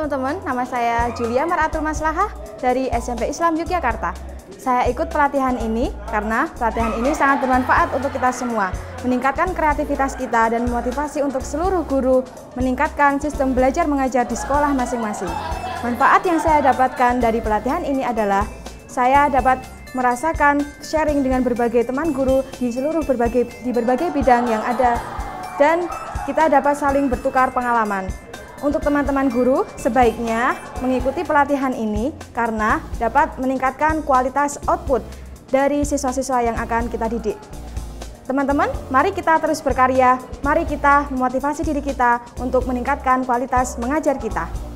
teman-teman, nama saya Julia Maratul Maslahah dari SMP Islam Yogyakarta. Saya ikut pelatihan ini karena pelatihan ini sangat bermanfaat untuk kita semua, meningkatkan kreativitas kita dan memotivasi untuk seluruh guru meningkatkan sistem belajar mengajar di sekolah masing-masing. Manfaat yang saya dapatkan dari pelatihan ini adalah saya dapat merasakan sharing dengan berbagai teman guru di berbagai bidang yang ada, dan kita dapat saling bertukar pengalaman. Untuk teman-teman guru, sebaiknya mengikuti pelatihan ini karena dapat meningkatkan kualitas output dari siswa-siswa yang akan kita didik. Teman-teman, mari kita terus berkarya, mari kita memotivasi diri kita untuk meningkatkan kualitas mengajar kita.